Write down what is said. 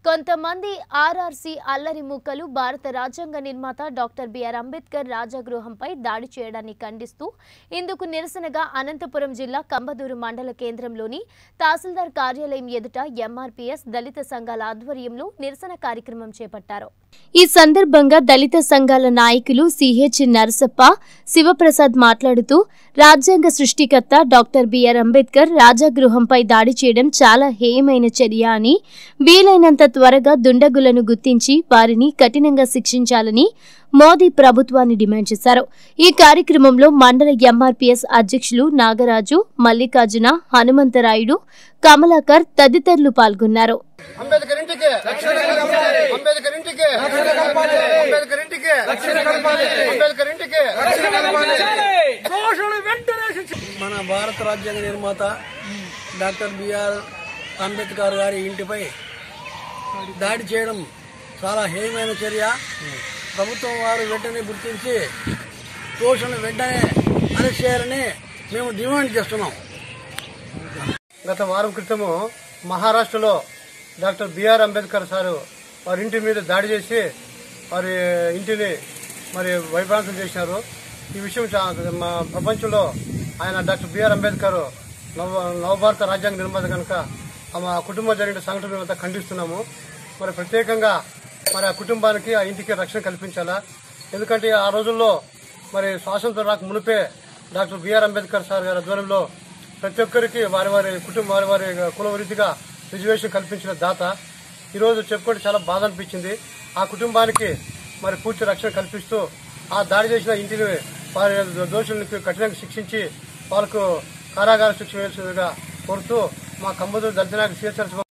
కొంతమంది ఆర్ఆర్సీ అల్లరి మూకలు భారత రాజ్యాంగ నిర్మాత డాక్టర్ బిఆర్ అంబేద్కర్ రాజగృహంపై దాడి చేయడాన్ని ఖండిస్తూ ఇందుకు నిరసనగా అనంతపురం జిల్లా కంబదూరు మండల కేంద్రంలోని తహసీల్దార్ కార్యాలయం ఎదుట ఎంఆర్పీఎస్ దళిత సంఘాల ఆధ్వర్యంలో నిరసన కార్యక్రమం చేపట్టారు। ఈ సందర్భంగా దళిత సంఘాల నాయకులు సిహెచ్ నరసప్ప, శివప్రసాద్ మాట్లాడుతూ రాజ్యాంగ సృష్టికర్త డాక్టర్ బిఆర్ అంబేద్కర్ రాజగృహంపై దాడి చేయడం చాలా హేయమైన చర్య అని, వీలైనంత త్వరగా దుండగులను గుర్తించి వారిని కఠినంగా శిక్షించాలని మోదీ ప్రభుత్వాన్ని డిమాండ్ చేశారు। ఈ కార్యక్రమంలో మండల ఎంఆర్పీఎస్ అధ్యక్షులు నాగరాజు, మల్లికార్జున, హనుమంతరాయుడు, కమలాకర్ తదితరులు పాల్గొన్నారు। మన భారత రాజ్యాంగ నిర్మాత డాక్టర్ బిఆర్ అంబేద్కర్ గారి ఇంటిపై దాడి చేయడం చాలా హేయమైన చర్య। ప్రభుత్వం వారు వెంటనే గుర్తించి దోషులను వెంటనే అరెస్ట్ చేయాలని మేము డిమాండ్ చేస్తున్నాం। గత వారం క్రితము మహారాష్ట్రలో డాక్టర్ బిఆర్ అంబేద్కర్ సారు వారి ఇంటి మీద దాడి చేసి వారి ఇంటిని వైభ్రాంతం చేశారు। ఈ విషయం మా ప్రపంచంలో ఆయన డాక్టర్ బిఆర్ అంబేద్కర్ నవభారత రాజ్యాంగ నిర్మాత కనుక ఆ కుటుంబం జరిగిన సంఘటన మేమంతా ఖండిస్తున్నాము। ప్రత్యేకంగా ఆ కుటుంబానికి ఆ ఇంటికి రక్షణ కల్పించాలా। ఎందుకంటే ఆ రోజుల్లో స్వాతంత్రం రాక మునిపే డాక్టర్ బిఆర్ అంబేద్కర్ సార్ గారి ఆధ్వర్యంలో ప్రతి ఒక్కరికి వారి కుటుంబం వారి కుల రీతిగా రిజర్వేషన్ కల్పించిన దాత। ఈరోజు చెప్పుకుంటే చాలా బాధ అనిపించింది। ఆ కుటుంబానికి పూర్తి రక్షణ కల్పిస్తూ ఆ దాడి చేసిన ఇంటిని వారి దోషులను కఠినంగా శిక్షించి వాళ్ళకు కారాగార శిక్ష వేయాల్సిందిగా కోరుతూ మా కంబదూరు దళిత నాయకులు